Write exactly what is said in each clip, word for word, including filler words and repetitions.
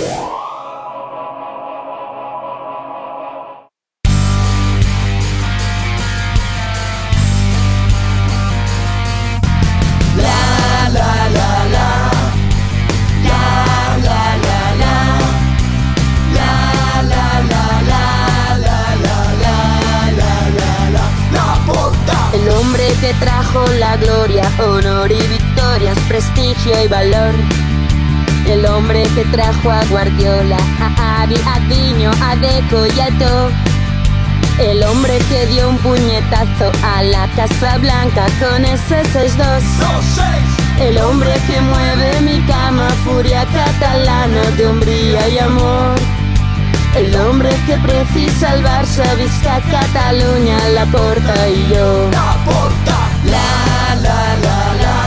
Que trajo la gloria, honor y victorias, prestigio y valor. El hombre que trajo a Guardiola, a Avi, a Diño, a Deco y a Eto'o. El hombre que dio un puñetazo a la Casa Blanca con ese seis dos. El hombre que mueve mi cama, furia catalana de hombría y amor. El hombre que precisa el Barça, Visca, Cataluña, Laporta y yo. Laporta. La, la, la, la.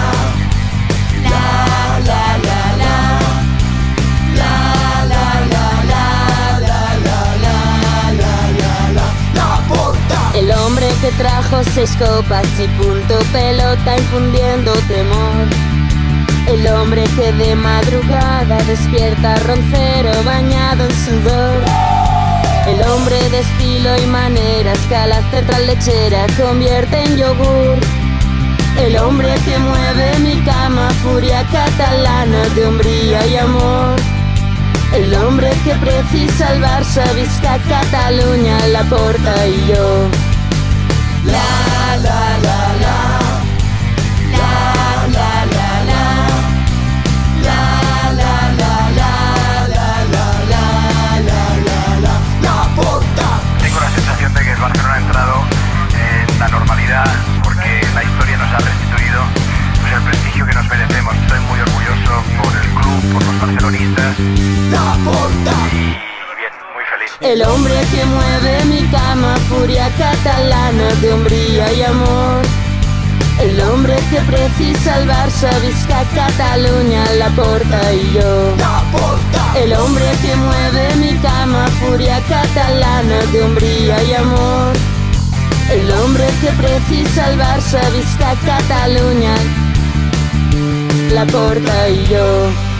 La, la, la, la. La, la, la, la. La, la, la, la, la. Laporta. El hombre que trajo seis copas y punto pelota infundiendo temor. El hombre que de madrugada despierta roncero bañado en sudor. El hombre de estilo y maneras que a la central lechera convierte en yogur. El hombre que mueve mi cama, furia catalana de hombría y amor. El hombre que precisa el Barça, Visca, Cataluña, Laporta y yo. La, la, la, la. La, la, la, la. La, la, la, la, la, la, la, la, la, Laporta. Tengo la sensación de que el Barcelona ha entrado en la normalidad porque la historia nos ha restituido pues, el prestigio que nos merecemos. Estoy muy orgulloso por el club, por los barcelonistas. Laporta. Y bien, muy feliz. El hombre que mueve mi cama, furia catalana de hombría y amor. El hombre que precisa el Barça, Visca, Cataluña, Laporta y yo. Laporta. El hombre que mueve mi cama, furia catalana de hombría y amor. El hombre que precisa el Barça, Visca, Cataluña, Laporta y yo.